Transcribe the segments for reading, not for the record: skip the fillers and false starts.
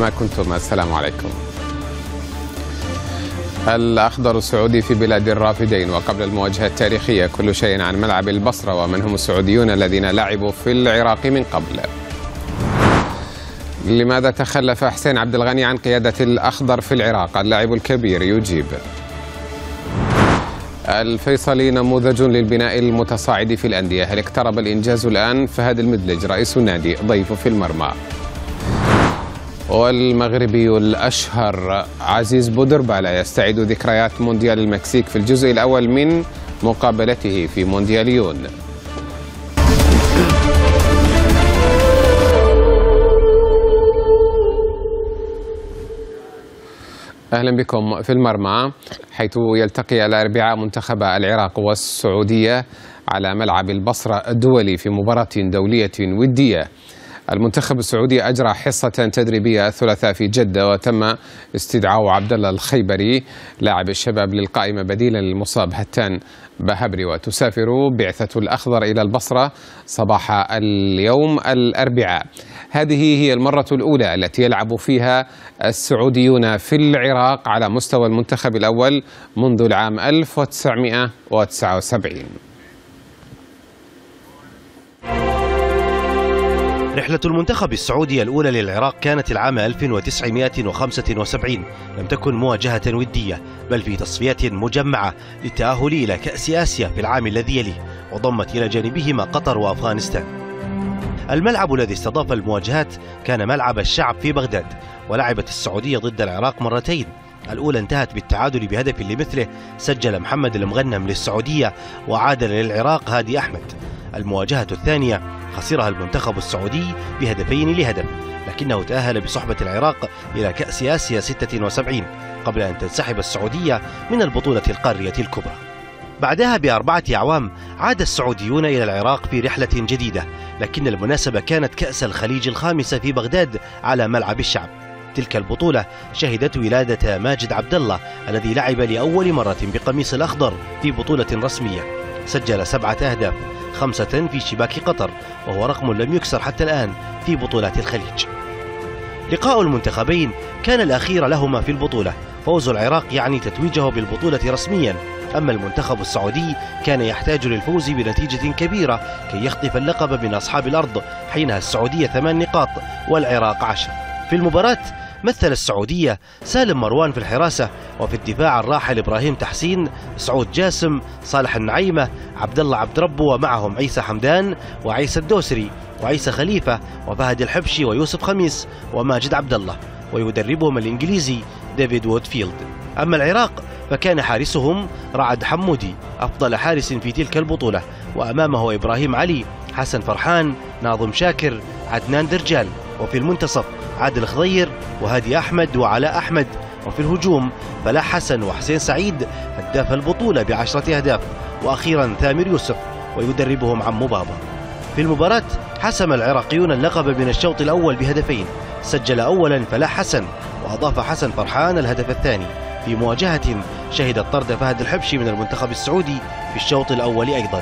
أينما كنتم، السلام عليكم. الأخضر السعودي في بلاد الرافدين، وقبل المواجهة التاريخية كل شيء عن ملعب البصرة ومن هم السعوديون الذين لعبوا في العراق من قبل. لماذا تخلف حسين عبد الغني عن قيادة الأخضر في العراق؟ اللاعب الكبير يجيب. الفيصلي نموذج للبناء المتصاعد في الأندية، هل اقترب الإنجاز الآن؟ فهد المدلج رئيس النادي ضيف في المرمى. والمغربي الأشهر عزيز بودربالة يستعيد ذكريات مونديال المكسيك في الجزء الأول من مقابلته في موندياليون. أهلا بكم في المرمى، حيث يلتقي الأربعاء منتخبا العراق والسعودية على ملعب البصرة الدولي في مباراة دولية ودية. المنتخب السعودي أجرى حصة تدريبية الثلاثاء في جدة، وتم استدعاء عبد الله الخيبري لاعب الشباب للقائمة بديلا للمصاب هتان بهبري، وتسافر بعثة الأخضر إلى البصرة صباح اليوم الأربعاء. هذه هي المرة الأولى التي يلعب فيها السعوديون في العراق على مستوى المنتخب الأول منذ العام 1979. رحلة المنتخب السعودي الأولى للعراق كانت العام 1975. لم تكن مواجهة ودية، بل في تصفيات مجمعة للتأهل إلى كأس آسيا في العام الذي يليه، وضمت إلى جانبهما قطر وأفغانستان. الملعب الذي استضاف المواجهات كان ملعب الشعب في بغداد، ولعبت السعودية ضد العراق مرتين. الأولى انتهت بالتعادل بهدف لمثله سجل محمد المغنم للسعودية، وعادل للعراق هادي أحمد. المواجهة الثانية خسرها المنتخب السعودي بهدفين لهدف، لكنه تأهل بصحبة العراق إلى كأس آسيا 76 قبل أن تنسحب السعودية من البطولة القارية الكبرى. بعدها ب4 أعوام عاد السعوديون إلى العراق في رحلة جديدة، لكن المناسبة كانت كأس الخليج الخامسة في بغداد على ملعب الشعب. تلك البطولة شهدت ولادة ماجد عبد الله الذي لعب لأول مرة بقميص الأخضر في بطولة رسمية. سجل 7 أهداف، 5 في شباك قطر، وهو رقم لم يكسر حتى الآن في بطولات الخليج. لقاء المنتخبين كان الأخير لهما في البطولة، فوز العراق يعني تتويجه بالبطولة رسميا، أما المنتخب السعودي كان يحتاج للفوز بنتيجة كبيرة كي يخطف اللقب من أصحاب الأرض، حينها السعودية 8 نقاط والعراق 10. في المباراة مثل السعودية سالم مروان في الحراسة، وفي الدفاع الراحل إبراهيم تحسين، سعود جاسم، صالح النعيمة، عبد الله عبد ربه، ومعهم عيسى حمدان وعيسى الدوسري وعيسى خليفة وفهد الحبشي ويوسف خميس وماجد عبد الله، ويدربهم الإنجليزي ديفيد وودفيلد. أما العراق فكان حارسهم رعد حمودي أفضل حارس في تلك البطولة، وأمامه إبراهيم علي، حسن فرحان، ناظم شاكر، عدنان درجال، وفي المنتصف عادل خضير وهادي أحمد وعلاء أحمد، وفي الهجوم فلاح حسن وحسين سعيد هداف البطولة ب10 أهداف، وأخيرا ثامر يوسف ويدربهم عمو بابا. في المباراة حسم العراقيون اللقب من الشوط الأول بهدفين، سجل أولا فلاح حسن، وأضاف حسن فرحان الهدف الثاني في مواجهة شهدت طرد فهد الحبشي من المنتخب السعودي في الشوط الأول أيضا.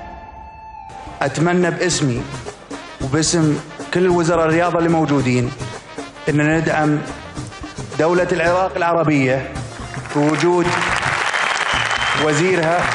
أتمنى باسمي وباسم كل وزراء الرياضة اللي موجودين أننا ندعم دولة العراق العربية في وجود وزيرها،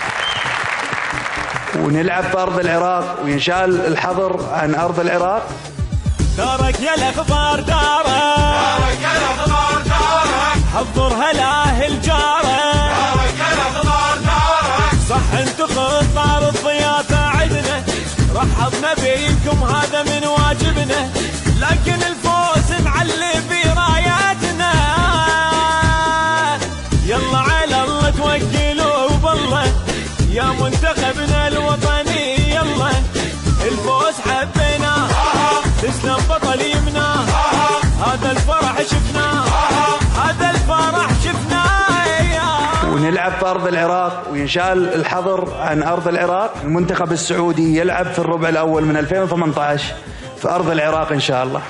ونلعب في أرض العراق وينشال الحظر عن أرض العراق. دارك يا الأخبار دارك، دارك يا الأخبار دارك، حضرها لأهل جارك، دارك يا الأخبار دارك. صح انتو خطار الضيافة عدنا، رحبنا بيكم هذا من واجبنا، لكن الفوز نعلي في راياتنا. يلا على الله توكلوا بالله يا منتخبنا الوطني، يلا الفوز حبينا، تسلم بطل يمنا، هذا الفرح شفناه، هذا الفرح شفناه. ونلعب في أرض العراق وينشال الحظر عن أرض العراق. المنتخب السعودي يلعب في الربع الأول من 2018 في أرض العراق إن شاء الله.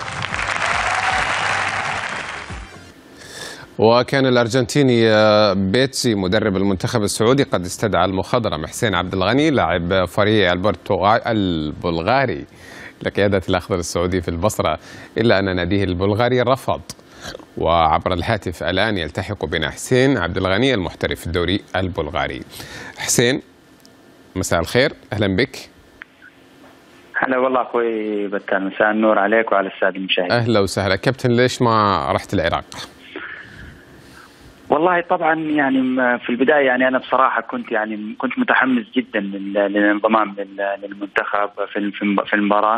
وكان الأرجنتيني بيتسي مدرب المنتخب السعودي قد استدعى المخضرم حسين عبد الغني لاعب فريق البلغاري لقيادة الأخضر السعودي في البصرة، إلا أن ناديه البلغاري رفض. وعبر الهاتف الآن يلتحق بنا حسين عبد الغني المحترف في الدوري البلغاري. حسين، مساء الخير، أهلا بك. هلا والله أخوي بتان، مساء النور عليك وعلى السادة المشاهدين. أهلا وسهلا. كابتن، ليش ما رحت العراق؟ والله طبعا يعني في البداية يعني أنا بصراحة كنت متحمس جدا للانضمام للمنتخب في المباراة،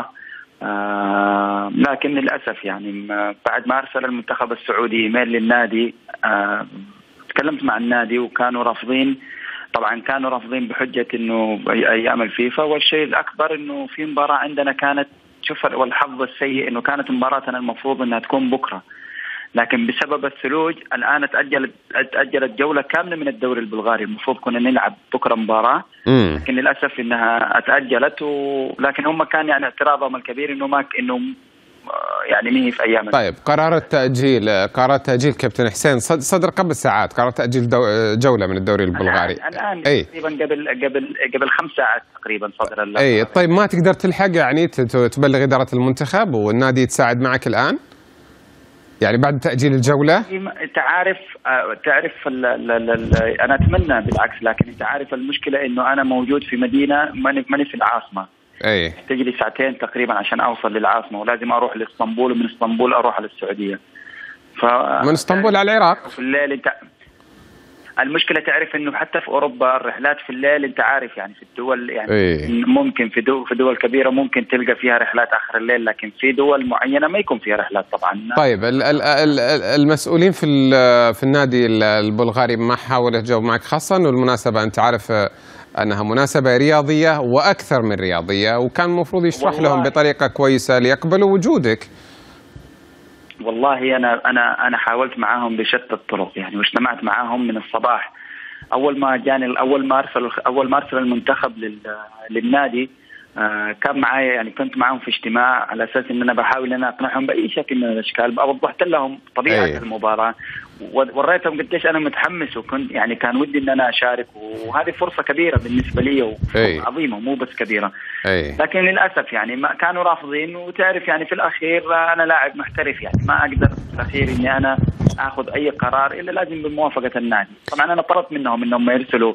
لكن للأسف يعني بعد ما أرسل المنتخب السعودي إيميل للنادي، تكلمت مع النادي وكانوا رافضين. طبعا كانوا رافضين بحجة إنه أيام الفيفا، والشيء الأكبر إنه في مباراة عندنا كانت، شوف والحظ السيء إنه كانت مباراتنا المفروض إنها تكون بكرة، لكن بسبب الثلوج الآن تأجلت جولة كاملة من الدوري البلغاري. المفروض كنا نلعب بكرة مباراة، لكن للأسف إنها تأجلت. لكن هم كان يعني اعتراضهم الكبير إنه يعني ما هي في أيام. طيب، قرار التأجيل كابتن حسين صدر قبل ساعات، قرار تأجيل جولة من الدوري البلغاري الآن تقريبا قبل 5 ساعات تقريبا صدر. طيب، ما تقدر تلحق يعني تبلغ إدارة المنتخب والنادي يتساعد معك الآن؟ يعني بعد تأجيل الجولة؟ أنت تعرف أنا أتمنى بالعكس، لكن أنت عارف المشكلة إنه أنا موجود في مدينة ماني في العاصمة. تجي لي 2 ساعات تقريبا عشان أوصل للعاصمة، ولازم أروح لإسطنبول، ومن إسطنبول أروح على السعودية. من إسطنبول على العراق؟ في الليل أنت المشكلة تعرف إنه حتى في أوروبا الرحلات في الليل، أنت عارف يعني في الدول يعني ممكن في دول كبيرة ممكن تلقى فيها رحلات آخر الليل، لكن في دول معينة ما يكون فيها رحلات طبعا. طيب، المسؤولين في النادي البلغاري ما حاولوا يتجاوب معك؟ خاصة والمناسبة أنت عارف أنها مناسبة رياضية وأكثر من رياضية، وكان المفروض يشرح لهم بطريقة كويسة ليقبلوا وجودك. والله أنا حاولت معاهم بشتى الطرق يعني، واجتمعت معاهم من الصباح. أول ما أرسل المنتخب للنادي، كان معايا يعني، كنت معاهم في اجتماع على أساس إن أنا بحاول أن أقنعهم بأي شكل من الأشكال. وضحت لهم طبيعة المباراة، ووريتهم قديش أنا متحمس، وكنت يعني كان ودي إن أنا أشارك، وهذه فرصة كبيرة بالنسبة لي وفرصة عظيمة مو بس كبيرة. لكن للأسف يعني ما كانوا رافضين. وتعرف يعني في الأخير أنا لاعب محترف، يعني ما أقدر في الأخير إني أنا أخذ أي قرار إلا لازم بموافقة النادي. طبعا أنا طلبت منهم إنهم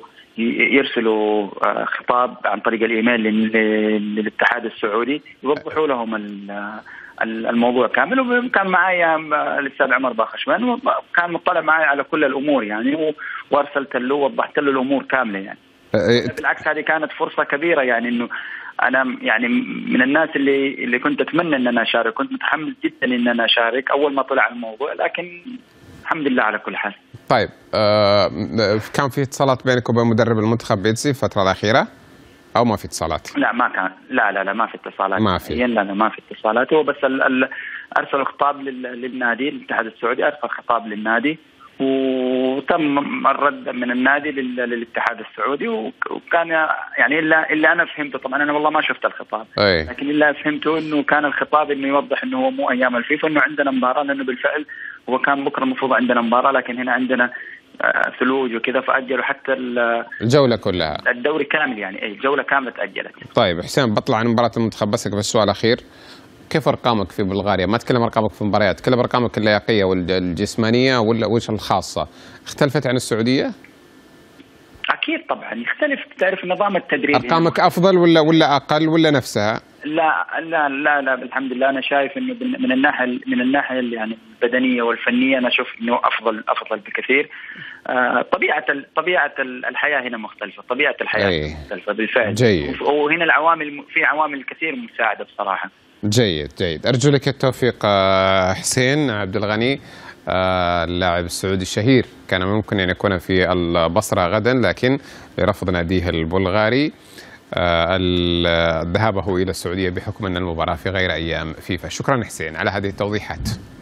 يرسلوا خطاب عن طريق الإيميل للاتحاد السعودي يوضحوا لهم الموضوع كامل. وكان معايا الأستاذ عمر باخشمان، وكان مطلع معي على كل الأمور يعني، وارسلت له ووضحت له الأمور كاملة يعني. بالعكس هذه كانت فرصة كبيرة يعني، إنه أنا يعني من الناس اللي كنت أتمنى إن أنا أشارك، كنت متحمس جدا إن أنا أشارك أول ما طلع الموضوع، لكن الحمد لله على كل حال. طيب، كان في اتصالات بينك وبين مدرب المنتخب بيتسي الفترة الأخيرة أو ما في اتصالات؟ لا ما كان، لا ما في اتصالات. ما في. لا ما في اتصالات. هو بس أرسل خطاب للنادي، الاتحاد السعودي أرسل خطاب للنادي، وتم الرد من النادي للاتحاد السعودي. وكان يعني إلا أنا فهمته، طبعا أنا والله ما شفت الخطاب، لكن إلا فهمته إنه كان الخطاب إنه يوضح إنه هو مو أيام الفيفا، إنه عندنا مباراة، لأنه بالفعل هو كان بكرة المفروض عندنا مباراة، لكن هنا عندنا ثلوج وكذا، فأجلوا حتى الجولة كلها، الدوري كامل يعني، الجولة كاملة تأجلت. طيب حسين، بطلع عن مباراة المنتخب، بسك بس سؤال أخير، كيف أرقامك في بلغاريا؟ ما أتكلم أرقامك في المباريات، أتكلم أرقامك اللياقية والجسمانية ولا وش الخاصة؟ اختلفت عن السعودية؟ أكيد طبعا يختلف. تعرف نظام التدريب أرقامك أفضل ولا أقل ولا نفسها؟ لا الحمد لله. أنا شايف إنه من الناحية اللي يعني البدنية والفنية، أنا أشوف إنه أفضل بكثير. طبيعة الحياة هنا مختلفة، طبيعة الحياة مختلفة بالفعل. جيد. وهنا في عوامل كثير مساعدة بصراحة. جيد. أرجو لك التوفيق حسين عبد الغني، اللاعب السعودي الشهير. كان ممكن أن يكون في البصرة غدا، لكن لرفض ناديه البلغاري ذهابه إلى السعودية بحكم أن المباراة في غير أيام فيفا. شكرا حسين على هذه التوضيحات.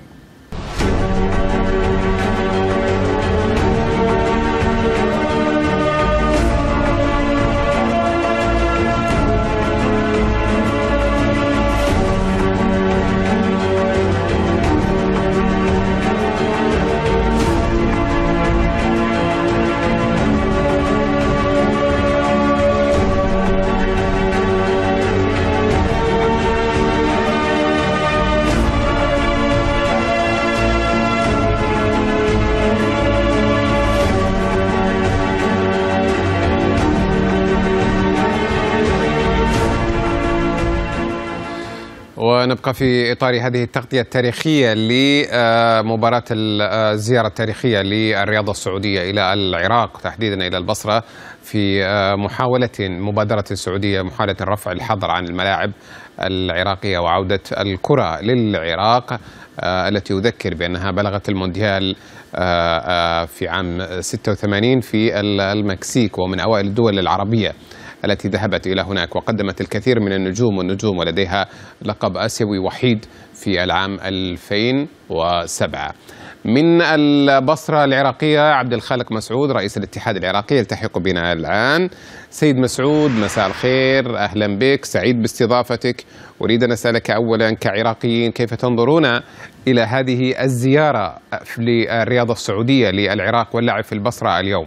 ونبقى في إطار هذه التغطية التاريخية لمباراة الزيارة التاريخية للرياضة السعودية إلى العراق تحديدا إلى البصرة في مبادرة سعودية محاولة رفع الحظر عن الملاعب العراقية وعودة الكرة للعراق التي يذكر بأنها بلغت المونديال في عام 86 في المكسيك ومن أوائل الدول العربية التي ذهبت إلى هناك وقدمت الكثير من النجوم والنجوم ولديها لقب آسيوي وحيد في العام 2007. من البصرة العراقية عبد الخالق مسعود رئيس الاتحاد العراقي يلتحق بنا الآن. سيد مسعود مساء الخير، أهلا بك، سعيد باستضافتك. أريد أن أسألك أولا كعراقيين كيف تنظرون إلى هذه الزيارة للرياضة السعودية للعراق واللعب في البصرة اليوم؟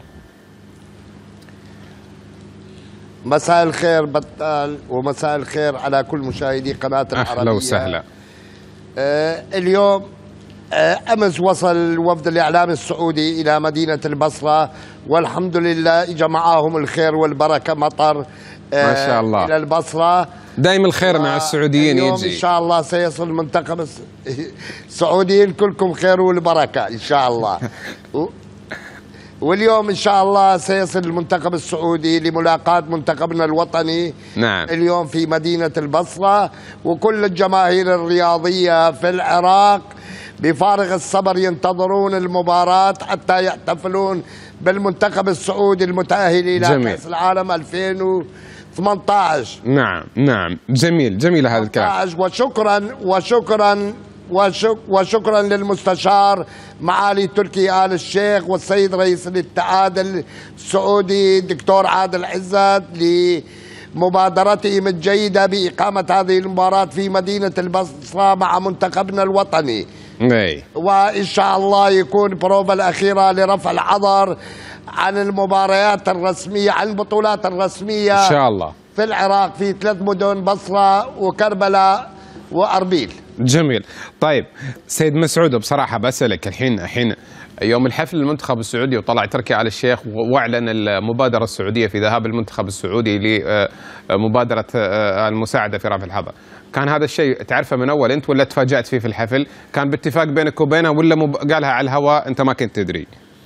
مساء الخير بطال ومساء الخير على كل مشاهدي قناة العربية. أهلا وسهلا. اليوم أمس وصل وفد الإعلام السعودي إلى مدينة البصرة والحمد لله إجا معاهم الخير والبركة مطر ما شاء الله إلى البصرة. دائما الخير مع السعوديين اليوم يجي إن شاء الله سيصل المنتخب السعوديين كلكم خير والبركة إن شاء الله. واليوم إن شاء الله سيصل المنتخب السعودي لملاقاة منتخبنا الوطني. نعم. اليوم في مدينة البصرة وكل الجماهير الرياضية في العراق بفارغ الصبر ينتظرون المباراة حتى يحتفلون بالمنتخب السعودي المتأهل إلى كأس العالم 2018. نعم جميل هذا الكلام. وشكرا للمستشار معالي تركي آل الشيخ والسيد رئيس الاتحاد السعودي دكتور عادل عزت لمبادرتهم الجيدة بإقامة هذه المباراة في مدينة البصرة مع منتخبنا الوطني. وإن شاء الله يكون بروفا الأخيرة لرفع الحظر عن المباريات الرسمية عن البطولات الرسمية إن شاء الله في العراق في 3 مدن بصرة وكربلاء وأربيل. جميل. طيب سيد مسعود بصراحة بسألك الحين يوم الحفل المنتخب السعودي وطلع تركي آل الشيخ واعلن المبادرة السعودية في ذهاب المنتخب السعودي لمبادرة المساعدة في رفع الحظر، كان هذا الشيء تعرفه من أول أنت ولا تفاجأت فيه في الحفل؟ كان باتفاق بينك وبينه ولا قالها على الهواء أنت ما كنت تدري؟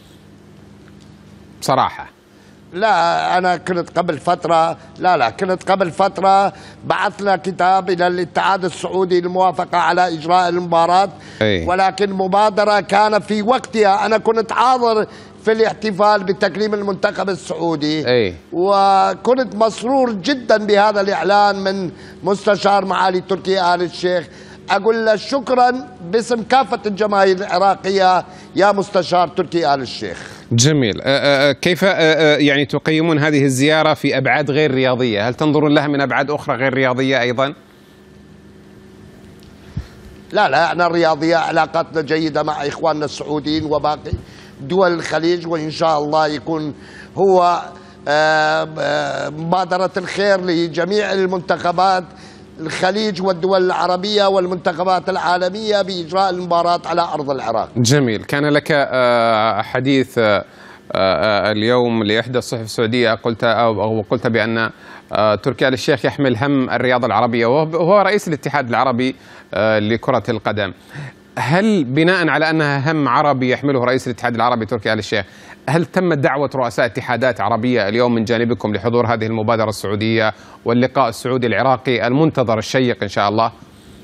بصراحة لا أنا كنت قبل فترة بعثنا كتاب إلى الاتحاد السعودي للموافقة على إجراء المباراة. ولكن مبادرة كان في وقتها أنا كنت حاضر في الاحتفال بتكريم المنتخب السعودي. وكنت مسرور جدا بهذا الإعلان من مستشار معالي تركي آل الشيخ. أقول له شكرا باسم كافة الجماهير العراقية يا مستشار تركي آل الشيخ. جميل. كيف يعني تقيمون هذه الزيارة في أبعاد غير رياضية؟ هل تنظرون لها من أبعاد أخرى غير رياضية أيضا؟ لا احنا الرياضية علاقاتنا جيدة مع إخواننا السعوديين وباقي دول الخليج، وإن شاء الله يكون هو مبادرة الخير لجميع المنتخبات الخليج والدول العربية والمنتخبات العالمية بإجراء المباراة على أرض العراق. جميل. كان لك حديث اليوم لإحدى الصحف السعودية قلت بأن تركي آل الشيخ يحمل هم الرياضة العربية وهو رئيس الاتحاد العربي لكرة القدم. هل بناء على أنها هم عربي يحمله رئيس الاتحاد العربي تركي آل الشيخ، هل تمت دعوة رؤساء اتحادات عربية اليوم من جانبكم لحضور هذه المبادرة السعودية واللقاء السعودي العراقي المنتظر الشيق إن شاء الله؟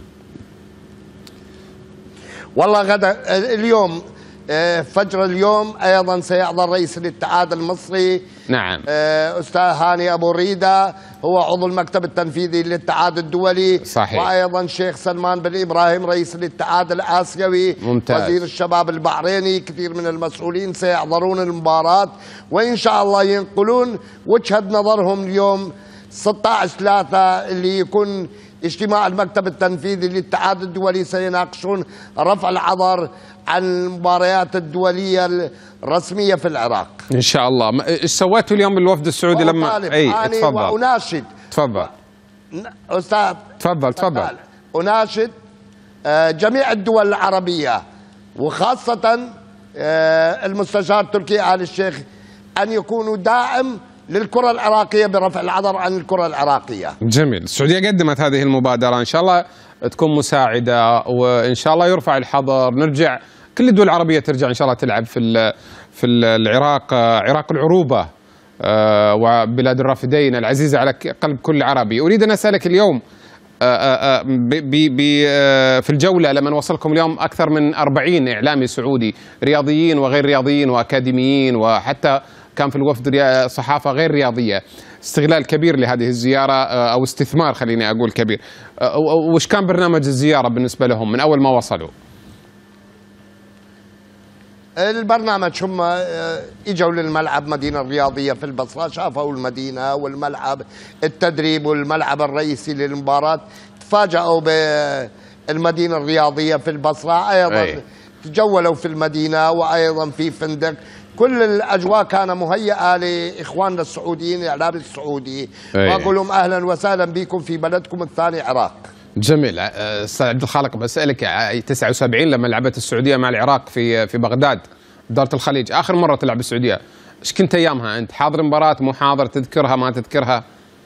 والله غدا اليوم فجر اليوم أيضا سيحضر رئيس الاتحاد المصري. نعم. أستاذ هاني أبو ريدة هو عضو المكتب التنفيذي للاتحاد الدولي. صحيح. وأيضا شيخ سلمان بن إبراهيم رئيس الاتحاد الآسيوي. ممتاز. وزير الشباب البحريني، كثير من المسؤولين سيحضرون المباراة وإن شاء الله ينقلون وجهة نظرهم اليوم 16/3 اللي يكون اجتماع المكتب التنفيذي للاتحاد الدولي سيناقشون رفع الحظر عن المباريات الدولية الرسمية في العراق إن شاء الله. إيش سويتوا اليوم بالوفد السعودي لما تفضل وأناشد تفضل أستاذ تفضل أناشد جميع الدول العربية وخاصة المستشار تركي آل الشيخ أن يكونوا داعم للكرة العراقية برفع العذر عن الكرة العراقية. جميل. السعودية قدمت هذه المبادرة، إن شاء الله تكون مساعدة، وإن شاء الله يرفع الحظر، نرجع كل الدول العربية ترجع إن شاء الله تلعب في العراق، عراق العروبة وبلاد الرافدين العزيزة على قلب كل عربي. أريد أن أسألك اليوم في الجولة لما وصلكم اليوم أكثر من 40 إعلامي سعودي، رياضيين وغير رياضيين وأكاديميين، وحتى كان في الوفد صحافة غير رياضية. استغلال كبير لهذه الزيارة أو استثمار، خليني أقول كبير. وش كان برنامج الزيارة بالنسبة لهم من أول ما وصلوا؟ البرنامج هم اجوا للملعب مدينة الرياضية في البصرة، شافوا المدينة والملعب التدريب والملعب الرئيسي للمباراة، تفاجأوا بالمدينة الرياضية في البصرة، أيضا تجولوا في المدينة وأيضا في فندق. كل الأجواء كان مهيئة لإخواننا السعوديين، الإعلام السعودي، وأقول لهم أهلا وسهلا بكم في بلدكم الثاني عراق. جميل. استاذ عبد الخالق، بسألك 79 لما لعبت السعودية مع العراق في بغداد دارة الخليج، آخر مرة تلعب السعودية، ايش كنت أيامها أنت؟ حاضر مباراة، مو حاضر، تذكرها ما تذكرها؟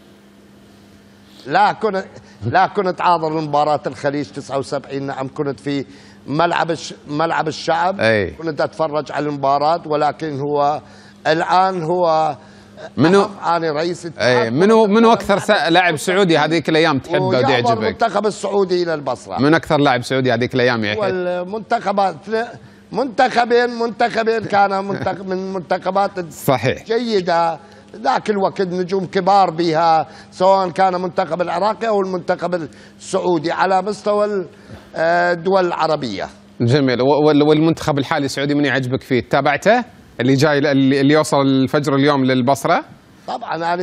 لا كنت حاضر مباراة الخليج 79. نعم كنت في ملعب الشعب. كنت أتفرج على المباراة، ولكن هو الآن هو أنا رئيس الاتحاد. منو أكثر لاعب سعودي هذيك الأيام تحبه ويعجبك؟ المنتخب السعودي إلى البصرة. من أكثر لاعب سعودي هذيك الأيام يا يحيى؟ والمنتخبات منتخبين كان من منتخبات صحيح جيدة ذاك الوقت، نجوم كبار بها، سواء كان المنتخب العراقي أو المنتخب السعودي على مستوى الدول العربية. جميل. والمنتخب الحالي السعودي من يعجبك فيه؟ تابعته اللي جاي اللي يوصل الفجر اليوم للبصرة؟ طبعا أنا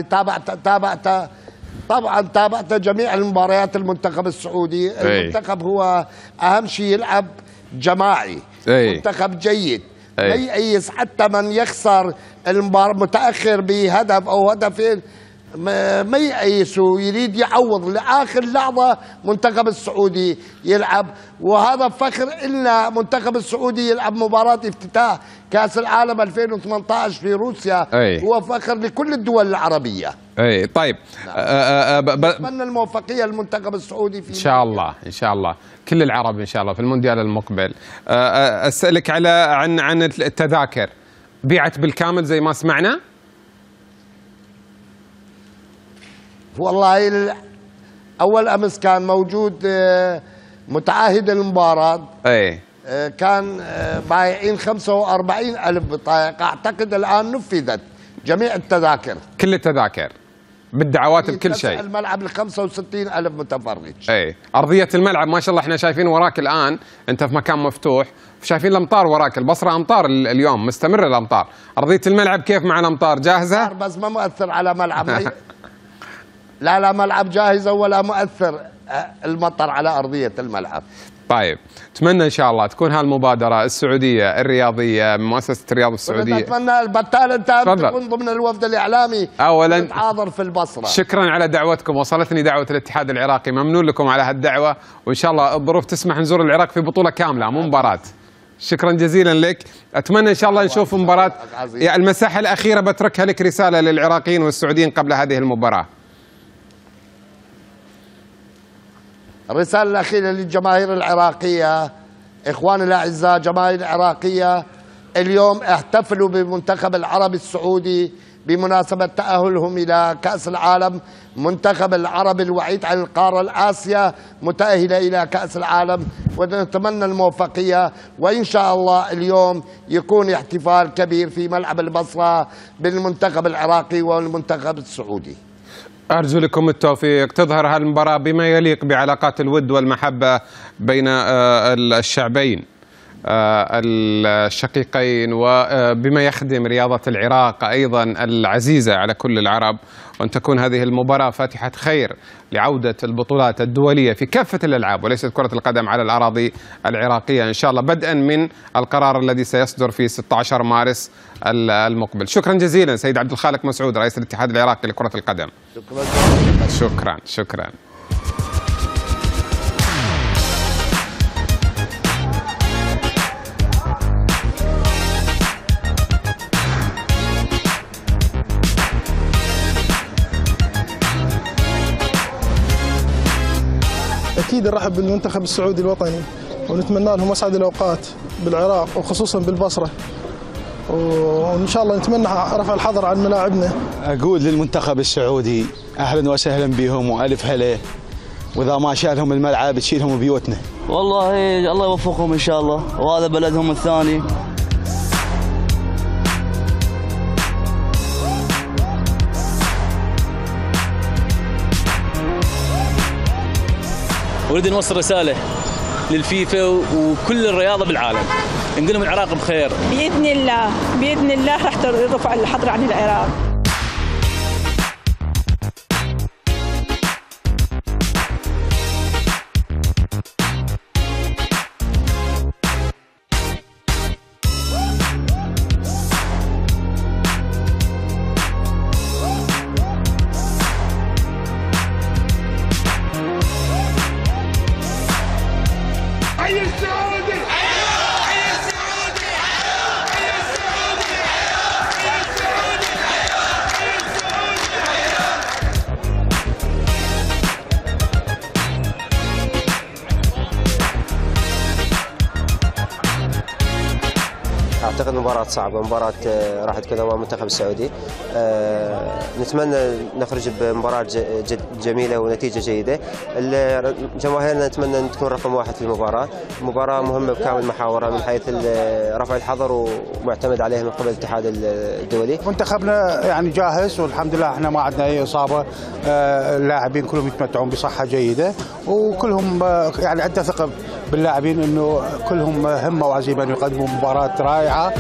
تابعت جميع المباريات المنتخب السعودي. المنتخب هو أهم شيء يلعب جماعي. منتخب جيد، ما يأيس حتى من يخسر المباراة متأخر بهدف أو هدفين، ما يأيس ويريد يعوض لآخر لحظة. منتخب السعودي يلعب، وهذا فخر إلنا. منتخب السعودي يلعب مباراة افتتاح كأس العالم 2018 في روسيا، هو فخر لكل الدول العربية. طيب، أتمنى الموفقية للمنتخب السعودي في إن شاء الله كل العرب إن شاء الله في المونديال المقبل. أسألك عن التذاكر، بيعت بالكامل زي ما سمعنا؟ والله أول أمس كان موجود متعهد المباراة، كان بايعين 45,000 بطاقة. أعتقد الآن نفذت جميع التذاكر، كل التذاكر بالدعوات بكل شيء. الملعب ل 65,000 متفرج. أرضية الملعب ما شاء الله احنا شايفين وراك الآن، أنت في مكان مفتوح، شايفين الأمطار وراك. البصرة أمطار اليوم، مستمرة الأمطار. أرضية الملعب كيف مع الأمطار؟ جاهزة؟ بس ما مؤثر على ملعب. لا ملعب جاهزة ولا مؤثر المطر على أرضية الملعب. طيب، أتمنى إن شاء الله تكون هالمبادرة السعودية الرياضية من مؤسسة الرياض السعودية. أتمنى البتال أنت تكون ضمن الوفد الإعلامي أولا حاضر في البصرة. شكرا على دعوتكم، وصلتني دعوة الاتحاد العراقي، ممنون لكم على هالدعوة، وإن شاء الله الظروف تسمح نزور العراق في بطولة كاملة مو مباراة. شكرا جزيلا لك. أتمنى إن شاء الله نشوف مباراة. المساحة الأخيرة بتركها لك رسالة للعراقيين والسعوديين قبل هذه المباراة. الرسالة الأخيرة للجماهير العراقية، إخواني الأعزاء جماهير العراقية، اليوم احتفلوا بالمنتخب العربي السعودي بمناسبة تأهلهم إلى كأس العالم. منتخب العربي الوحيد عن القارة الآسيا متأهلة إلى كأس العالم، ونتمنى الموفقية، وإن شاء الله اليوم يكون احتفال كبير في ملعب البصرة بالمنتخب العراقي والمنتخب السعودي. أرجو لكم التوفيق، تظهر هالمباراة بما يليق بعلاقات الود والمحبة بين الشعبين الشقيقين، وبما يخدم رياضة العراق أيضا العزيزة على كل العرب، وأن تكون هذه المباراة فاتحة خير لعودة البطولات الدولية في كافة الألعاب وليست كرة القدم على الأراضي العراقية إن شاء الله، بدءا من القرار الذي سيصدر في 16 مارس المقبل. شكرا جزيلا سيد عبد الخالق مسعود رئيس الاتحاد العراقي لكرة القدم. شكرا. أكيد نرحب بالمنتخب السعودي الوطني ونتمنى لهم أسعد الأوقات بالعراق وخصوصا بالبصرة، وإن شاء الله نتمنى رفع الحظر عن ملاعبنا. أقول للمنتخب السعودي أهلا وسهلا بهم وألف هلا، وإذا ما شالهم الملعب تشيلهم بيوتنا. والله الله يوفقهم إن شاء الله، وهذا بلدهم الثاني. ونريد نوصل رسالة للفيفا وكل الرياضة بالعالم، نقول لهم العراق بخير بإذن الله، بإذن الله راح ترفع الحظر عن العراق. أعتقد مباراة صعبة، مباراة راح تكون أمام المنتخب السعودي. نتمنى نخرج بمباراة جميلة ونتيجة جيدة. جماهيرنا نتمنى أن تكون رقم واحد في المباراة. مباراة مهمة بكامل محاورها من حيث رفع الحظر ومعتمد عليه من قبل الاتحاد الدولي. منتخبنا يعني جاهز والحمد لله، احنا ما عندنا أي إصابة، اللاعبين كلهم يتمتعون بصحة جيدة وكلهم يعني عندنا ثقة باللاعبين انه كلهم همة وعزيمة ان يقدموا مباراة رائعة.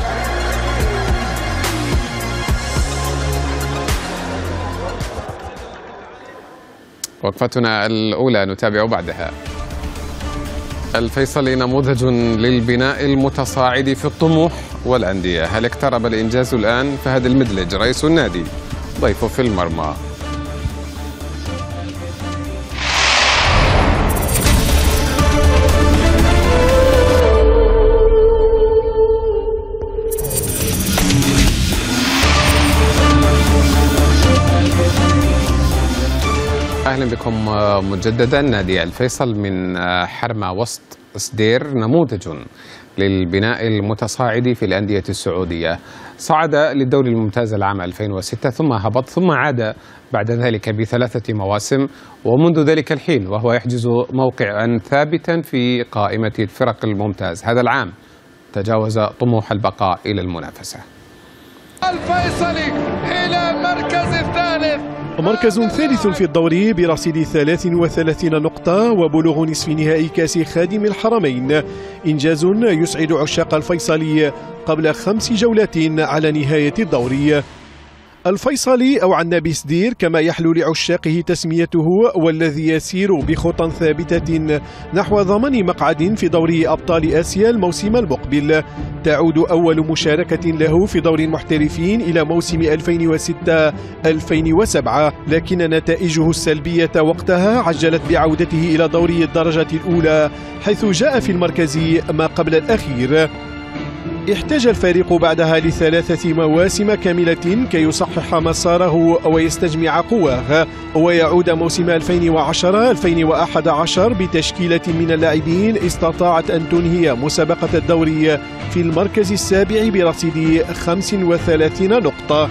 وقفتنا الأولى نتابع بعدها. الفيصلي نموذج للبناء المتصاعد في الطموح والأندية، هل اقترب الإنجاز الآن؟ فهد المدلج رئيس النادي ضيفه في المرمى. أهلا بكم مجددا. نادي الفيصل من حرمة وسط سدير نموذج للبناء المتصاعد في الأندية السعودية. صعد للدوري الممتاز العام 2006 ثم هبط ثم عاد بعد ذلك ب3 مواسم، ومنذ ذلك الحين وهو يحجز موقعا ثابتا في قائمة الفرق الممتاز. هذا العام تجاوز طموح البقاء إلى المنافسة. الفيصلي إلى المركز الثالث، مركز ثالث في الدوري برصيد 33 نقطة وبلوغ نصف نهائي كأس خادم الحرمين، إنجاز يسعد عشاق الفيصلي قبل 5 جولات على نهاية الدوري. الفيصلي أو عنابي سدير كما يحلو لعشاقه تسميته، والذي يسير بخطى ثابتة نحو ضمان مقعد في دوري أبطال آسيا الموسم المقبل. تعود أول مشاركة له في دوري المحترفين إلى موسم 2006-2007، لكن نتائجه السلبية وقتها عجلت بعودته إلى دوري الدرجة الأولى، حيث جاء في المركز ما قبل الأخير. احتاج الفريق بعدها ل3 مواسم كاملة كي يصحح مساره ويستجمع قواه، ويعود موسم 2010-2011 بتشكيلة من اللاعبين استطاعت أن تنهي مسابقة الدوري في المركز السابع برصيد 35 نقطة.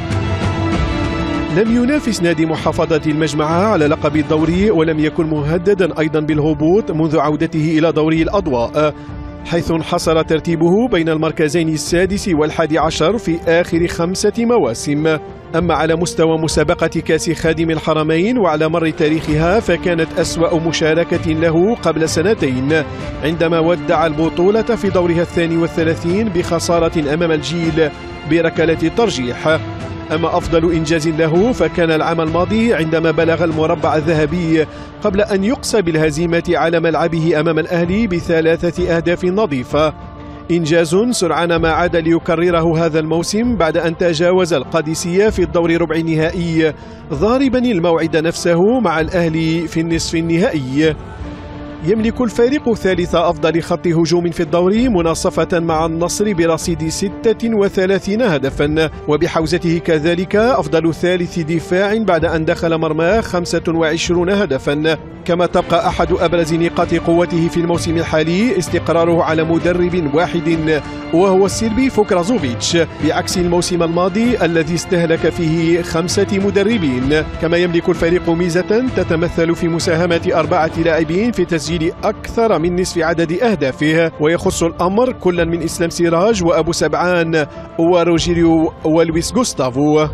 لم ينافس نادي محافظة المجمعة على لقب الدوري، ولم يكن مهددا أيضا بالهبوط منذ عودته إلى دوري الأضواء، حيث انحصر ترتيبه بين المركزين السادس وال11 في آخر 5 مواسم. أما على مستوى مسابقة كأس خادم الحرمين وعلى مر تاريخها فكانت أسوأ مشاركة له قبل 2 عندما ودع البطولة في دورها 32 بخسارة أمام الجيل بركلة الترجيح. أما أفضل إنجاز له فكان العام الماضي عندما بلغ المربع الذهبي قبل أن يقصى بالهزيمة على ملعبه أمام الأهلي ب3 أهداف نظيفة، إنجاز سرعان ما عاد ليكرره هذا الموسم بعد أن تجاوز القادسية في الدور ربع النهائي، ضاربا الموعد نفسه مع الأهلي في النصف النهائي. يملك الفريق ثالث أفضل خط هجوم في الدوري مناصفة مع النصر برصيد 36 هدفا، وبحوزته كذلك أفضل ثالث دفاع بعد أن دخل مرماه 25 هدفا. كما تبقى أحد أبرز نقاط قوته في الموسم الحالي استقراره على مدرب واحد وهو السربي فوكرازوفيتش، بعكس الموسم الماضي الذي استهلك فيه 5 مدربين. كما يملك الفريق ميزة تتمثل في مساهمة 4 لاعبين في تسجيل أكثر من نصف عدد أهدافه، ويخص الأمر كلا من إسلام سراج وأبو سبعان وروجيريو ولويس غوستافو.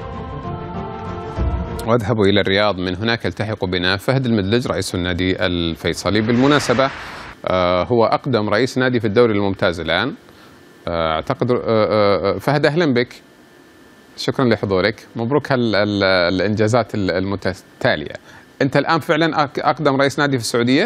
واذهب إلى الرياض، من هناك يلتحق بنا فهد المدلج رئيس النادي الفيصلي. بالمناسبة هو أقدم رئيس نادي في الدوري الممتاز الآن أعتقد. فهد أهلا بك، شكرا لحضورك، مبروك الإنجازات المتتالية. أنت الآن فعلا أقدم رئيس نادي في السعودية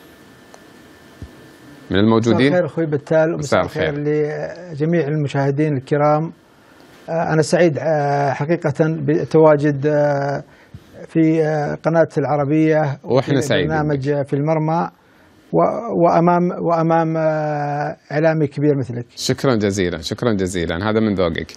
من الموجودين. مساء الخير أخوي بتال، ومساء الخير لجميع المشاهدين الكرام. أنا سعيد حقيقة بتواجد في قناة العربية وإحنا سعيدين برنامج في المرمى وأمام إعلامي كبير مثلك. شكرا جزيلا، شكرا جزيلا، هذا من ذوقك.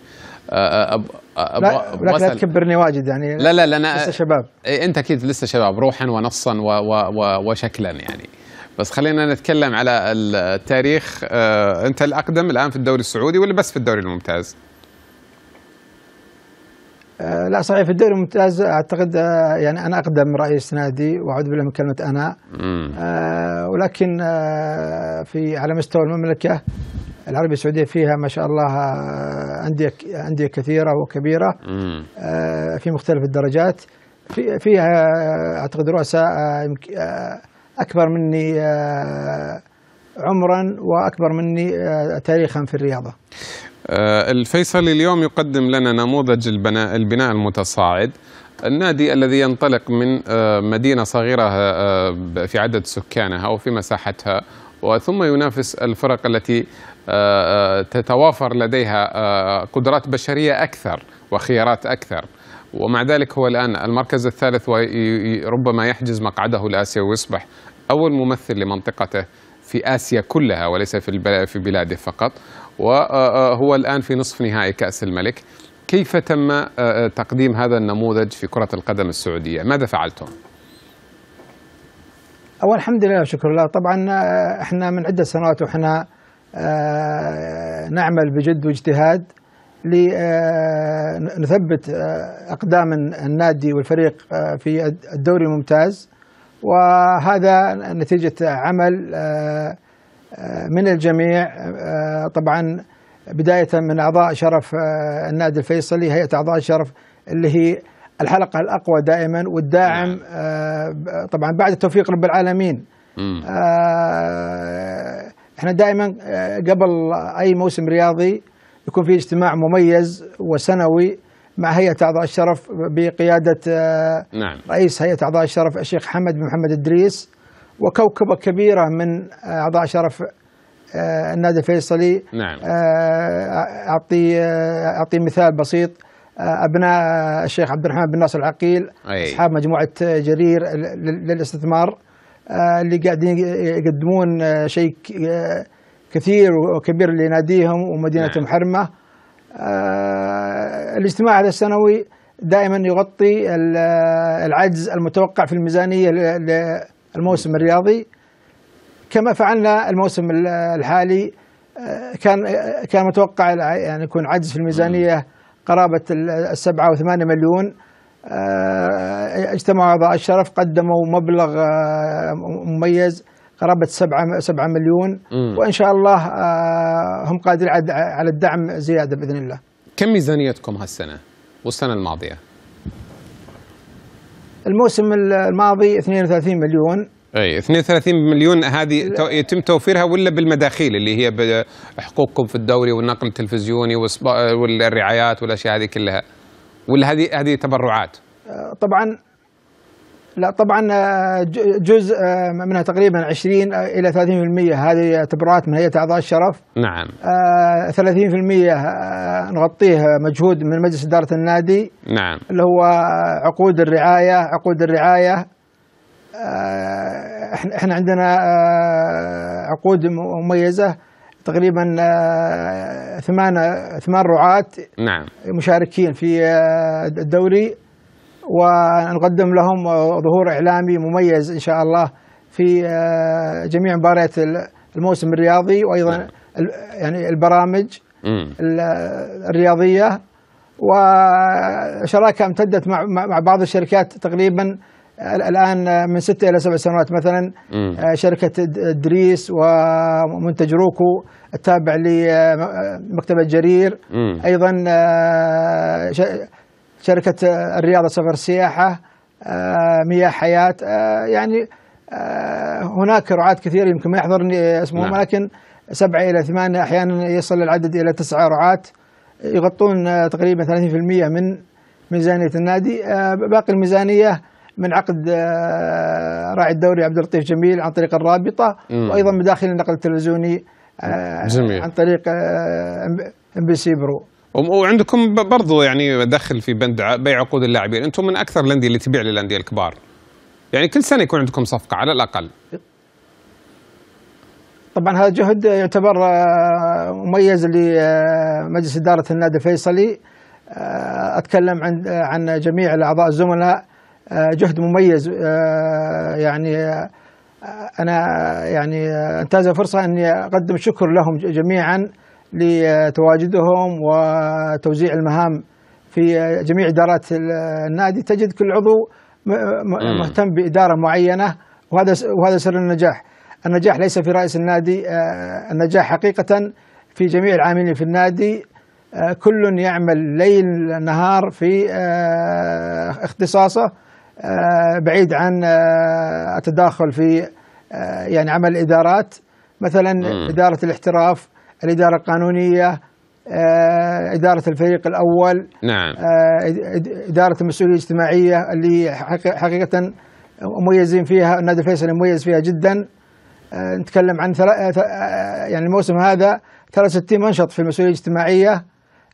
لا تكبرني واجد يعني. لا أنا لسه شباب. أنت أكيد لسه شباب روحا ونصا وشكلا يعني، بس خلينا نتكلم على التاريخ. أنت الأقدم الآن في الدوري السعودي ولا بس في الدوري الممتاز؟ لا صحيح، في الدوري الممتاز أعتقد يعني أنا أقدم رئيس نادي، وأعوذ بالله من كلمة أنا. ولكن على مستوى المملكة العربية السعودية فيها ما شاء الله أندية كثيرة وكبيرة في مختلف الدرجات. فيها أعتقد رؤساء أكبر مني عمرا وأكبر مني تاريخا في الرياضة. الفيصلي اليوم يقدم لنا نموذج البناء المتصاعد، النادي الذي ينطلق من مدينة صغيرة في عدد سكانها وفي مساحتها، وثم ينافس الفرق التي تتوافر لديها قدرات بشرية أكثر وخيارات أكثر، ومع ذلك هو الآن المركز الثالث وربما يحجز مقعده الآسيوي ويصبح أول ممثل لمنطقته في آسيا كلها وليس في بلاده فقط، وهو الآن في نصف نهائي كأس الملك. كيف تم تقديم هذا النموذج في كرة القدم السعودية؟ ماذا فعلتم؟ أول الحمد لله وشكر الله. طبعا احنا من عدة سنوات واحنا نعمل بجد واجتهاد لنثبت أقدام النادي والفريق في الدوري الممتاز، وهذا نتيجة عمل من الجميع. طبعا بداية من أعضاء شرف النادي الفيصلي، هيئة أعضاء الشرف اللي هي الحلقة الأقوى دائما والداعم، طبعا بعد توفيق رب العالمين. احنا دائما قبل أي موسم رياضي يكون في اجتماع مميز وسنوي مع هيئة أعضاء الشرف بقيادة رئيس هيئة أعضاء الشرف الشيخ حمد بن محمد إدريس، وكوكبة كبيرة من أعضاء شرف النادي الفيصلي. أعطي مثال بسيط، أبناء الشيخ عبد الرحمن بن ناصر العقيل، أصحاب مجموعة جرير للاستثمار، اللي قاعدين يقدمون شيء كثير وكبير لناديهم ومدينتهم حرمة. الاجتماع هذا السنوي دائما يغطي العجز المتوقع في الميزانية للموسم الرياضي. كما فعلنا الموسم الحالي، كان متوقع يعني يكون عجز في الميزانية قرابة 7 و 8 مليون. اجتمعوا أعضاء الشرف قدموا مبلغ مميز قرابة 7 مليون، وإن شاء الله هم قادرين على الدعم زيادة بإذن الله. كم ميزانيتكم هالسنة والسنة الماضية؟ الموسم الماضي 32 مليون. أي 32 مليون، هذه يتم توفيرها ولا بالمداخيل اللي هي بحقوقكم في الدوري والنقل التلفزيوني والرعايات والأشياء هذه كلها، ولا هذه تبرعات؟ طبعا لا، طبعا جزء منها تقريبا 20 إلى 30% هذه تبرعات من هيئة أعضاء الشرف. نعم. 30% نغطيه مجهود من مجلس إدارة النادي. نعم. اللي هو عقود الرعاية. احنا عندنا عقود مميزة تقريبا 8 رعاة. نعم. مشاركين في الدوري، ونقدم لهم ظهور إعلامي مميز إن شاء الله في جميع مباريات الموسم الرياضي، وأيضا يعني البرامج الرياضية. وشراكة امتدت مع بعض الشركات تقريبا الآن من 6 إلى 7 سنوات، مثلا شركة دريس ومنتج روكو التابع لمكتبة جرير، أيضا شركة الرياضة سفر السياحة، مياه حياة. يعني هناك رعاة كثير يمكن ما يحضرني اسمهم، ولكن 7 إلى 8 أحيانا يصل العدد إلى 9 رعاة يغطون تقريبا 30% من ميزانية النادي. باقي الميزانية من عقد راعي الدوري عبد اللطيف جميل عن طريق الرابطة، وأيضا مداخل النقل التلفزيوني عن طريق MBC برو. وعندكم برضو يعني دخل في بند بيع عقود اللاعبين، أنتم من أكثر الأندية اللي تبيع للأندية الكبار، يعني كل سنة يكون عندكم صفقة على الأقل. طبعا هذا جهد يعتبر مميز لمجلس إدارة النادي الفيصلي. أتكلم عن جميع الأعضاء الزملاء، جهد مميز. يعني أنا يعني انتهز فرصة أني أقدم الشكر لهم جميعا لتواجدهم وتوزيع المهام في جميع إدارات النادي. تجد كل عضو مهتم بإدارة معينة، وهذا سر النجاح. النجاح ليس في رئيس النادي، النجاح حقيقة في جميع العاملين في النادي. كل يعمل ليل نهار في اختصاصه، بعيد عن التداخل في يعني عمل الإدارات، مثلا إدارة الاحتراف، الإدارة القانونية، إدارة الفريق الأول، نعم، إدارة المسؤولية الاجتماعية اللي حقيقة مميزين فيها. النادي الفيصلي مميز فيها جدا. نتكلم عن يعني الموسم هذا 63 منشط في المسؤولية الاجتماعية.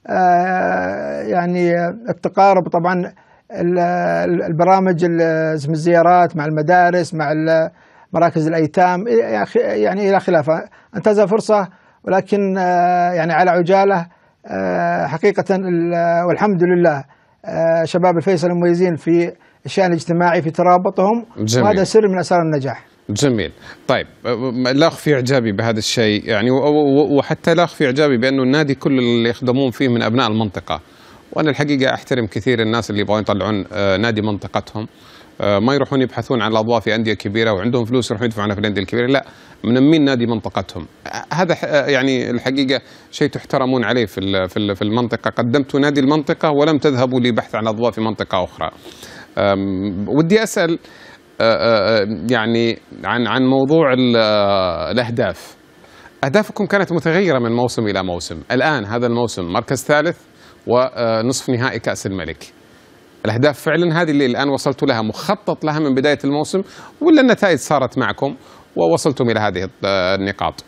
يعني التقارب طبعا البرامج اسم الزيارات مع المدارس مع مراكز الأيتام يعني إلى خلافه. انتهز فرصة، ولكن يعني على عجالة حقيقة، والحمد لله شباب الفيصل مميزين في الشأن الاجتماعي في ترابطهم، وهذا سر من أسرار النجاح. جميل. طيب، لا أخفي إعجابي بهذا الشيء يعني، وحتى لا أخفي إعجابي بأنه النادي كل اللي يخدمون فيه من أبناء المنطقة. وأنا الحقيقة أحترم كثير الناس اللي يبغون يطلعون نادي منطقتهم، ما يروحون يبحثون عن الأضواء في أندية كبيرة وعندهم فلوس يروحون يدفعونها في الأندية الكبيرة، لا، منمين نادي منطقتهم. هذا يعني الحقيقة شيء تحترمون عليه في المنطقة. قدمتوا نادي المنطقة ولم تذهبوا لبحث عن الأضواء في منطقة أخرى. ودي أسأل يعني عن موضوع الأهداف. أهدافكم كانت متغيرة من موسم إلى موسم. الآن هذا الموسم مركز ثالث ونصف نهائي كأس الملك. الأهداف فعلا هذه اللي الآن وصلتوا لها مخطط لها من بداية الموسم، ولا النتائج صارت معكم ووصلتم إلى هذه النقاط؟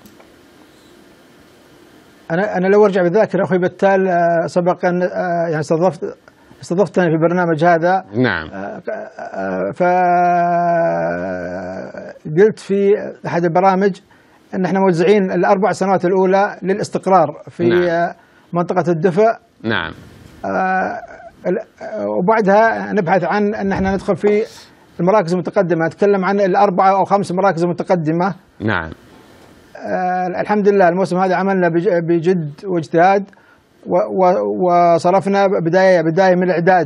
أنا لو أرجع بالذاكرة أخوي بتال، سبق أن يعني استضفتني في برنامج هذا. نعم. فقلت في أحد البرامج أن احنا موزعين ال4 سنوات الأولى للاستقرار في منطقة الدفء. نعم. وبعدها نبحث عن أن احنا ندخل في المراكز المتقدمة. أتكلم عن ال4 أو 5 مراكز متقدمة. نعم. الحمد لله الموسم هذا عملنا بجد واجتهاد، وصرفنا بداية من الإعداد،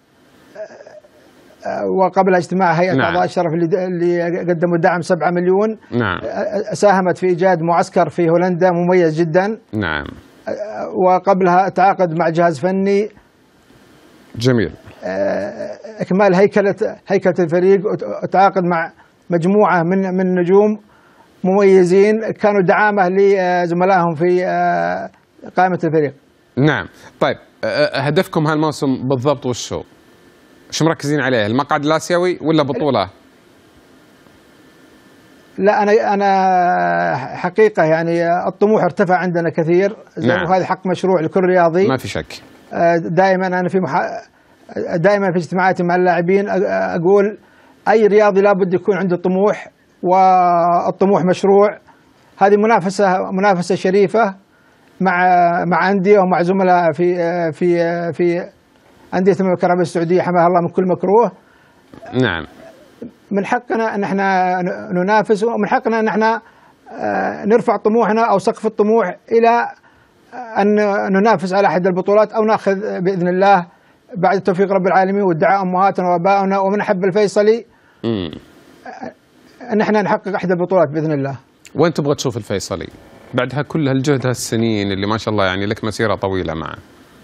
وقبل اجتماع هيئة أعضاء الشرف اللي قدموا دعم 7 مليون. نعم. ساهمت في إيجاد معسكر في هولندا مميز جدا. نعم. وقبلها تعاقد مع جهاز فني. جميل. إكمال هيكلة الفريق، وتعاقد مع مجموعة من النجوم مميزين كانوا دعامة لزملائهم في قائمة الفريق. نعم. طيب، هدفكم هالموسم بالضبط وش هو؟ شو مركزين عليه؟ المقعد الآسيوي ولا بطولة؟ لا، أنا حقيقة يعني الطموح ارتفع عندنا كثير. نعم. وهذا حق مشروع لكل رياضي، ما في شك. دائما أنا دائما في اجتماعاتي مع اللاعبين أقول أي رياضي لابد يكون عنده طموح، والطموح مشروع. هذه منافسة شريفة مع أندية ومع زملاء في أندية المملكة العربية السعودية حماها الله من كل مكروه. نعم. من حقنا أن احنا ننافس، ومن حقنا أن احنا نرفع طموحنا أو سقف الطموح إلى أن ننافس على أحد البطولات، أو نأخذ بإذن الله بعد توفيق رب العالمين وادعاء أمهاتنا وآبائنا ومن أحب الفيصلي أن احنا نحقق أحد البطولات بإذن الله. وين تبغى تشوف الفيصلي بعد كل هالجهد هالسنين اللي ما شاء الله يعني لك مسيرة طويلة معه؟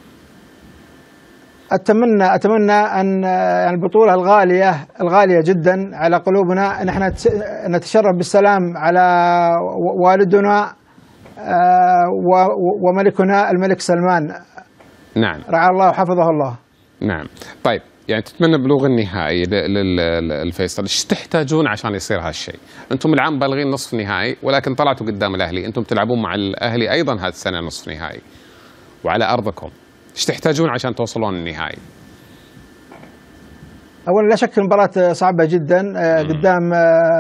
أتمنى أن يعني البطولة الغالية جدا على قلوبنا أن احنا نتشرف بالسلام على والدنا وملكنا الملك سلمان. نعم. رعاه الله وحفظه الله. نعم. طيب يعني تتمنى بلوغ النهائي للفيصل، ايش تحتاجون عشان يصير هالشيء؟ انتم العام بالغين نصف نهائي ولكن طلعتوا قدام الاهلي، انتم تلعبون مع الاهلي ايضا هذه السنه نصف نهائي وعلى ارضكم، ايش تحتاجون عشان توصلون النهائي؟ اولا لا شك المباراة صعبة جدا قدام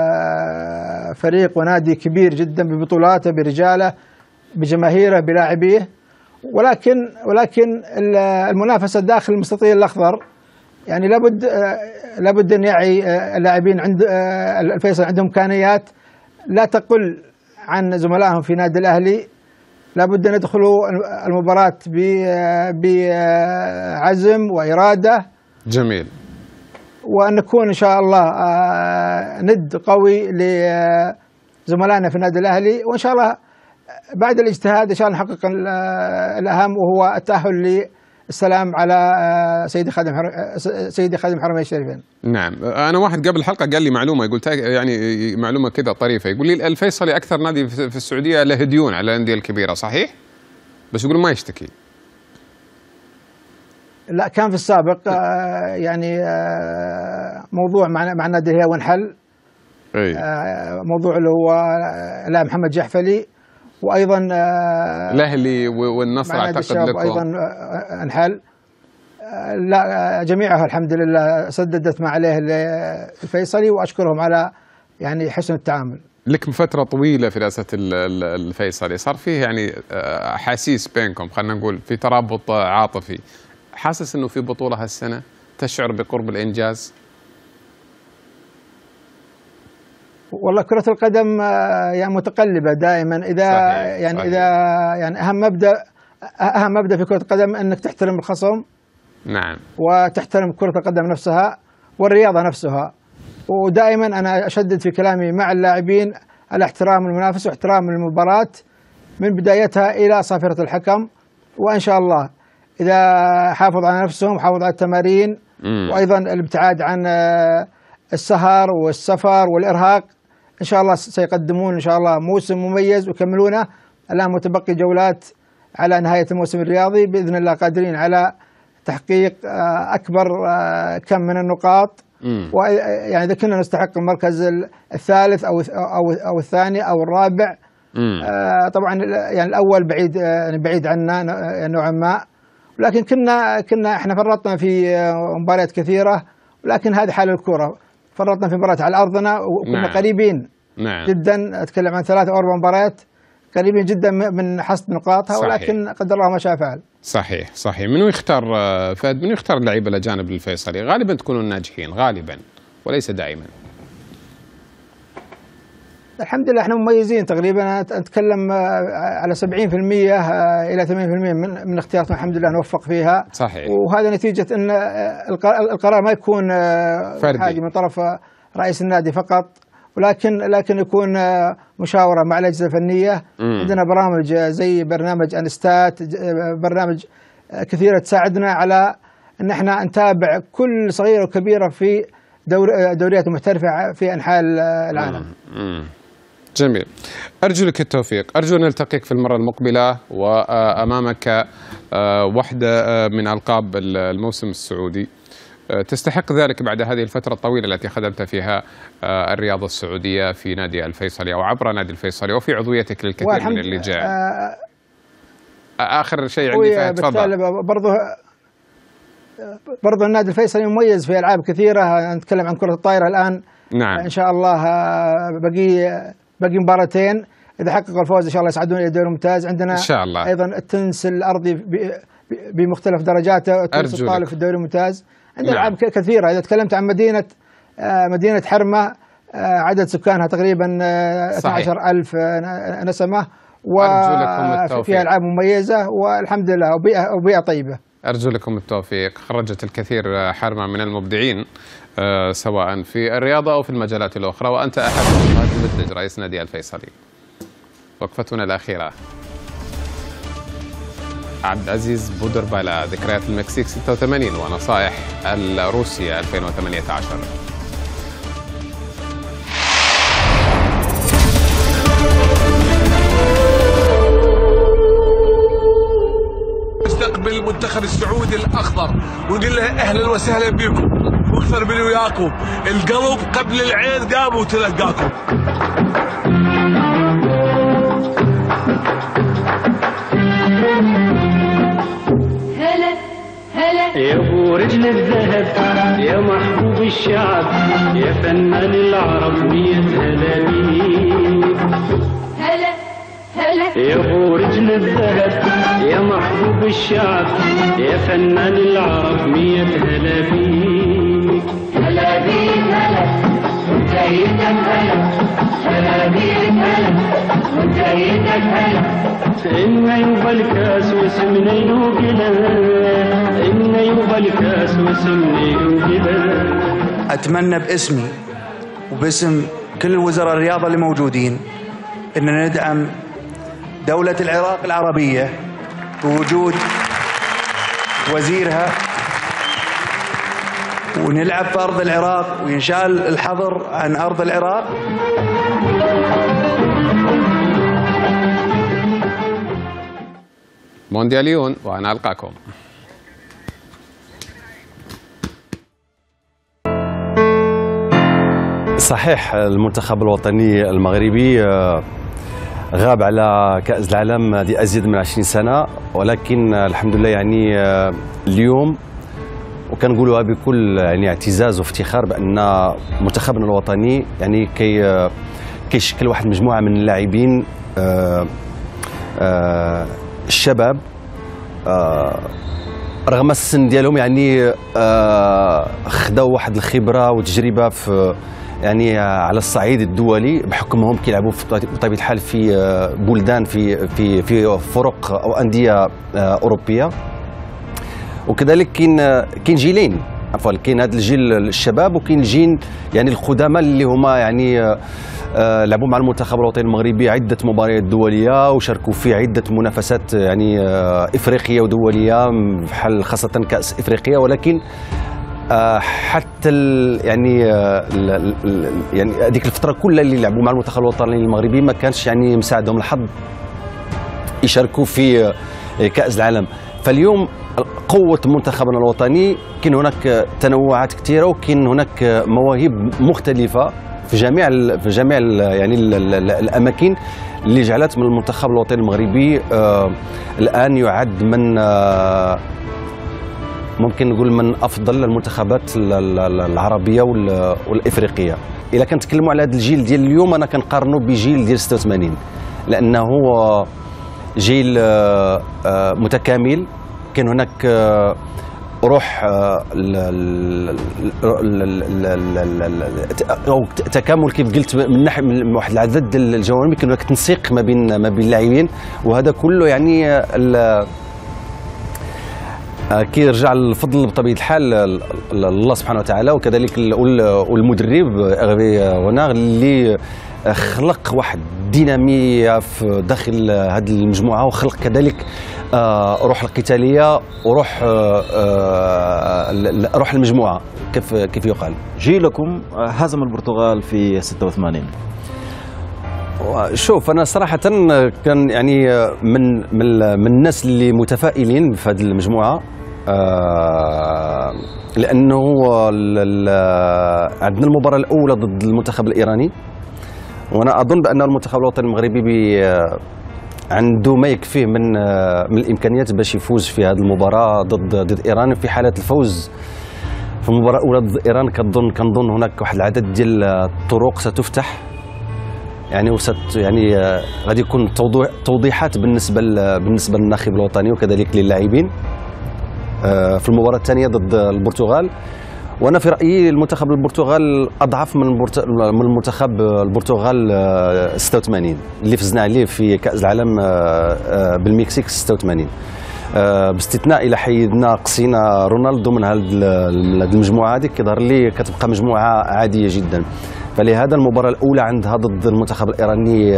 فريق ونادي كبير جدا ببطولاته برجاله بجماهيره بلاعبيه، ولكن المنافسة داخل المستطيل الأخضر يعني لابد أن يعي اللاعبين عند الفيصل عندهم إمكانيات لا تقل عن زملائهم في نادي الأهلي. لابد أن يدخلوا المباراة بعزم وإرادة. جميل. وأن نكون إن شاء الله ند قوي لزملائنا في النادي الأهلي، وإن شاء الله بعد الاجتهاد إن شاء الله نحقق الأهم وهو التأهل للسلام على سيدي خادم الحرمين الشريفين. نعم. أنا واحد قبل الحلقة قال لي معلومة، قلت يعني معلومة كذا طريفة، يقول لي الفيصلي أكثر نادي في السعودية له ديون على الأندية الكبيرة، صحيح؟ بس يقول ما يشتكي. لا كان في السابق يعني موضوع مع النادي الهلال وانحل. موضوع اللي هو لاعب محمد جحفلي، وايضا الاهلي والنصر اعتقد لكم ايضا انحل. لا جميعها الحمد لله سددت ما عليه الفيصلي، واشكرهم على يعني حسن التعامل. لك فترة طويلة في رئاسة الفيصلي، صار فيه يعني أحاسيس بينكم، خلينا نقول في ترابط عاطفي. حاسس انه في بطولة هالسنة تشعر بقرب الإنجاز؟ والله كرة القدم يعني متقلبة دائما. إذا صحيح. يعني صحيح. إذا يعني أهم مبدأ في كرة القدم أنك تحترم الخصم. نعم. وتحترم كرة القدم نفسها والرياضة نفسها. ودائما أنا أشدد في كلامي مع اللاعبين على احترام المنافس واحترام المباراة من بدايتها إلى صافرة الحكم. وإن شاء الله إذا حافظ على نفسهم حافظ على التمارين وأيضا الابتعاد عن السهر والسفر والإرهاق، إن شاء الله سيقدمون إن شاء الله موسم مميز ويكملونه. الآن متبقي جولات على نهاية الموسم الرياضي، بإذن الله قادرين على تحقيق أكبر كم من النقاط. ويعني إذا كنا نستحق المركز الثالث أو الثاني أو الرابع، طبعا يعني الأول بعيد عنا نوعا ما، ولكن كنا احنا فرطنا في مباريات كثيرة، ولكن هذه حال الكرة. فرطنا في مباريات على أرضنا وكنا نعم. قريبين نعم. جدا، أتكلم عن 3 أو 4 مباريات قريبين جدا من حصد نقاطها. صحيح. ولكن قدر الله ما شاء فعل. صحيح صحيح. منو يختار فهد، منو يختار اللعيبة الأجانب للفيصلي؟ غالبا تكونوا الناجحين غالبا وليس دائما. الحمد لله احنا مميزين تقريبا، اتكلم على 70% الى 80% من اختياراتنا الحمد لله نوفق فيها. صحيح. وهذا نتيجة ان القرار ما يكون فردي من طرف رئيس النادي فقط، لكن يكون مشاورة مع الأجهزة الفنية. عندنا برامج زي برنامج انستات، برنامج كثيرة تساعدنا على ان احنا نتابع كل صغيرة وكبيرة في دوريات محترفة في أنحاء العالم. جميل. أرجو لك التوفيق، أرجو أن نلتقيك في المرة المقبلة وأمامك واحدة من ألقاب الموسم السعودي، تستحق ذلك بعد هذه الفترة الطويلة التي خدمت فيها الرياضة السعودية في نادي الفيصلي أو عبر نادي الفيصلي وفي عضويتك للكثير من اللجان. آخر شيء عندي فهد، تفضل. برضو النادي الفيصلي مميز في ألعاب كثيرة، نتكلم عن كرة الطائرة الآن. نعم. إن شاء الله باقي مباراتين، إذا حققوا الفوز إن شاء الله يصعدون إلى الدوري الممتاز. عندنا إن شاء الله أيضا التنس الأرضي بمختلف درجاته. تونس الطالب في الدوري الممتاز. عندنا ألعاب كثيرة. إذا تكلمت عن مدينة حرمة، عدد سكانها تقريبا 12,000 نسمة، وفيها ألعاب مميزة والحمد لله، وبيئة طيبة. أرجو لكم التوفيق. خرجت الكثير حرمة من المبدعين سواء في الرياضة أو في المجالات الأخرى، وأنت أحد هذا المدج رئيس نادي الفيصلي. وقفتنا الأخيرة عبد العزيز بودربالا، ذكريات المكسيك 86 ونصائح روسيا 2018. نستقبل المنتخب السعودي الأخضر ونقول له أهلا وسهلا بكم، واكثر من وياكم، القلب قبل العين قام وتلقاكم. هلا هلا يا ابو رجل الذهب، يا محبوب الشعب، يا فنان العرب، 100 هلا بيك. هلا هلا يا ابو رجل الذهب، يا محبوب الشعب، يا فنان العرب، 100 هلا بيك. هلا بيك هلا وانت ايدك هلا، هلا بيك هلا وانت ايدك هلا. إن يوبا الكاس واسمنا يوقلا، إن يوبا الكاس واسمنا يوقلا. أتمنى باسمي وباسم كل وزراء الرياضة اللي موجودين أننا ندعم دولة العراق العربية بوجود وزيرها، ونلعب في أرض العراق وينشال الحظر عن أرض العراق. موندياليون، وأنا ألقاكم. صحيح المنتخب الوطني المغربي غاب على كأس العالم لأزيد من 20 سنة، ولكن الحمد لله يعني اليوم وكنقولوها بكل يعني اعتزاز وافتخار بأن منتخبنا الوطني يعني كيشكل واحد المجموعة من اللاعبين الشباب رغم السن ديالهم يعني خداو واحد الخبرة وتجربة في يعني على الصعيد الدولي بحكمهم كيلعبوا بطبيعة الحال في بلدان في فرق أو أندية أوروبية. وكذلك كاين جيلين، عفوا كاين هذا الجيل الشباب وكاين الجيل يعني القدامى اللي هما يعني لعبوا مع المنتخب الوطني المغربي عدة مباريات دولية وشاركوا في عدة منافسات يعني إفريقية ودولية بحال خاصة كأس إفريقيا. ولكن حتى يعني يعني هذيك الفترة كلها اللي لعبوا مع المنتخب الوطني المغربي ما كانش يعني مساعدهم الحظ يشاركوا في كأس العالم. فاليوم قوة منتخبنا الوطني كاين هناك تنوعات كثيرة وكاين هناك مواهب مختلفة في جميع يعني الأماكن اللي جعلت من المنتخب الوطني المغربي الآن يعد من ممكن نقول من أفضل المنتخبات العربية والإفريقية. إذا كنتكلموا على هذا الجيل ديال اليوم أنا كنقارنه بجيل ديال 86 لأنه جيل متكامل. كان هناك روح او تكامل كيف قلت من ناحيه من واحد العدد ديال الجوانب، كان هناك تنسيق ما بين اللاعبين، وهذا كله يعني كيرجع الفضل بطبيعه الحال لله سبحانه وتعالى، وكذلك والمدرب اغبي وناغ اللي خلق واحد الديناميه في داخل هذه المجموعه، وخلق كذلك روح القتاليه وروح روح المجموعه كيف يقال. جيلكم هزم البرتغال في 86. شوف انا صراحه كان يعني من الناس اللي متفائلين في هذه المجموعه، لانه عندنا المباراه الاولى ضد المنتخب الايراني، وانا اظن بان المنتخب الوطني المغربي عنده ما يكفيه من الامكانيات باش يفوز في هذه المباراه ضد ايران. في حاله الفوز في المباراه الاولى ضد ايران كنظن هناك واحد العدد ديال الطرق ستفتح يعني غادي يكون توضيحات بالنسبه للناخب الوطني وكذلك للاعبين. في المباراة الثانية ضد البرتغال. وانا في رايي المنتخب البرتغال اضعف من المنتخب البرتغال 86 اللي فزنا عليه في كاس العالم بالمكسيك 86. باستثناء الى حيدنا قصينا رونالدو من هذه المجموعه هذه، كيظهر لي كتبقى مجموعه عاديه جدا. فلهذا المباراه الاولى عندها ضد المنتخب الايراني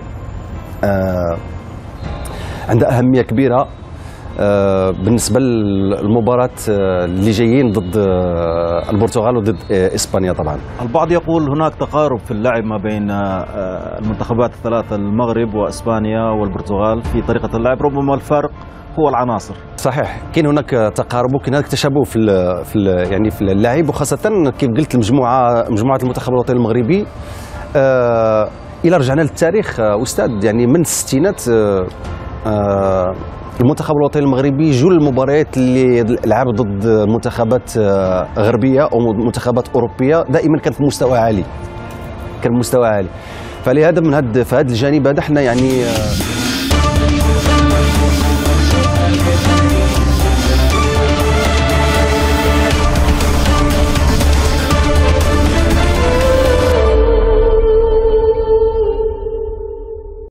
عندها اهميه كبيره بالنسبه للمباراه اللي جايين ضد البرتغال وضد اسبانيا. طبعا البعض يقول هناك تقارب في اللعب ما بين المنتخبات الثلاثه، المغرب واسبانيا والبرتغال، في طريقه اللعب، ربما الفرق هو العناصر. صحيح، كاين هناك تقارب وكاين هناك تشابه في اللعب، وخاصه كيف قلت مجموعه المنتخب الوطني المغربي. الى رجعنا للتاريخ استاذ، يعني من الستينات المنتخب الوطني المغربي جل المباريات اللي لعب ضد منتخبات غربيه او منتخبات اوروبيه دائما كان في مستوى عالي، فلهذا في هذا الجانب هذا احنا يعني